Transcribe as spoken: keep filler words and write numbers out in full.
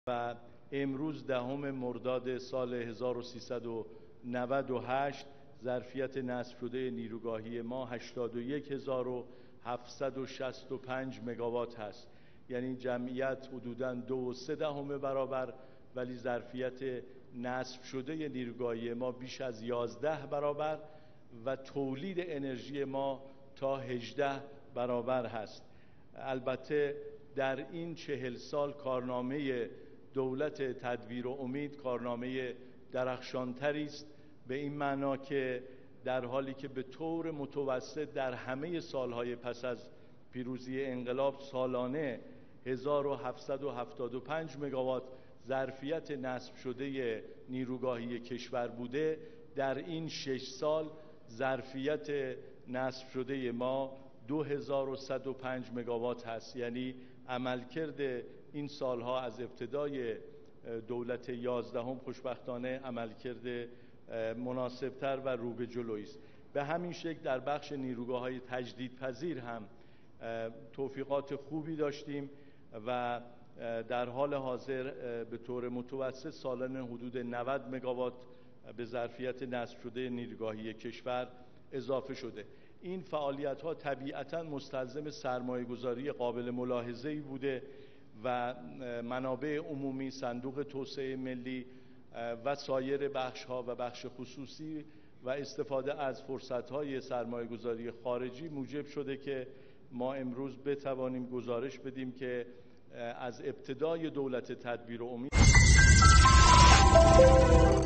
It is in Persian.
و امروز دهم مرداد سال هزار و سیصد و نود و هشت ظرفیت نصب شده نیروگاهی ما هشتاد و یک هزار و هفتصد و شصت و پنج مگاوات هست. یعنی جمعیت حدوداً دو و سه دهم برابر، ولی ظرفیت نصب شده نیروگاهی ما بیش از یازده برابر و تولید انرژی ما تا هجده برابر هست. البته در این چهل سال کارنامه دولت تدبیر و امید کارنامه درخشانتری است، به این معنا که در حالی که به طور متوسط در همه سالهای پس از پیروزی انقلاب سالانه هزار و هفتصد و هفتاد و پنج مگاوات ظرفیت نصب شده نیروگاهی کشور بوده، در این شش سال ظرفیت نصب شده ما دو هزار و صد و پنج مگاوات هست. یعنی عملکرد این سالها از ابتدای دولت یازدهم خوشبختانه عملکرد مناسبتر و رو به جلویی است. به همین شکل در بخش نیروگاه‌های تجدیدپذیر هم توفیقات خوبی داشتیم و در حال حاضر به طور متوسط سالانه حدود نود مگاوات به ظرفیت نصب شده نیروگاهی کشور اضافه شده. این فعالیت‌ها طبیعتاً مستلزم سرمایه‌گذاری قابل ملاحظه‌ای بوده و منابع عمومی، صندوق توسعه ملی و سایر بخش‌ها و بخش خصوصی و استفاده از فرصت‌های سرمایه‌گذاری خارجی موجب شده که ما امروز بتوانیم گزارش بدیم که از ابتدای دولت تدبیر و امید